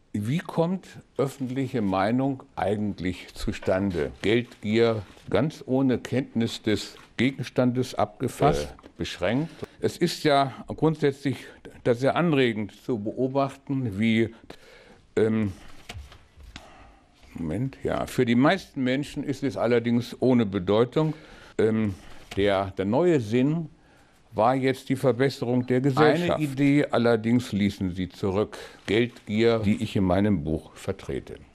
Wie kommt öffentliche Meinung eigentlich zustande? Geldgier ganz ohne Kenntnis des Gegenstandes abgefasst, beschränkt. Es ist ja grundsätzlich das sehr anregend zu beobachten, wie für die meisten Menschen ist es allerdings ohne Bedeutung. Der neue Sinn war jetzt die Verbesserung der Gesellschaft. Eine Idee allerdings ließen sie zurück: Geldgier, die ich in meinem Buch vertrete.